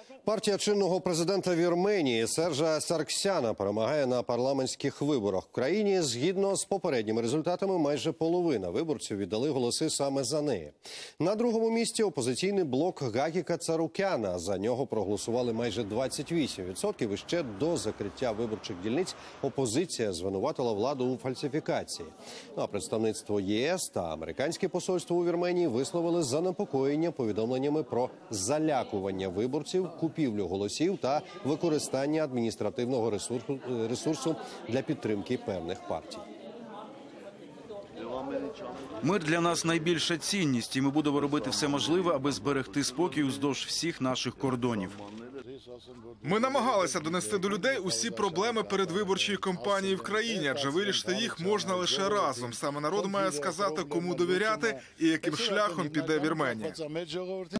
Партія чинного президента Вірменії Сержа Сарксяна перемагає на парламентських виборах в країні. Згідно з попередніми результатами, майже половина виборців віддали голоси саме за неї. На другому місці опозиційний блок Гагіка Царукяна. За нього проголосували майже 28%. І ще до закриття виборчих дільниць опозиція звинуватила владу у фальсифікації. А представництво ЄС та американське посольство у Вірменії висловили занепокоєння повідомленнями про залякування виборців, купівлю голосів та використання адміністративного ресурсу для підтримки певних партій. Мир для нас найбільша цінність, і ми будемо робити все можливе, аби зберегти спокій уздовж всіх наших кордонів. Ми намагалися донести до людей усі проблеми передвиборчої кампанії в країні, адже вирішити їх можна лише разом. Саме народ має сказати, кому довіряти і яким шляхом піде Вірменія.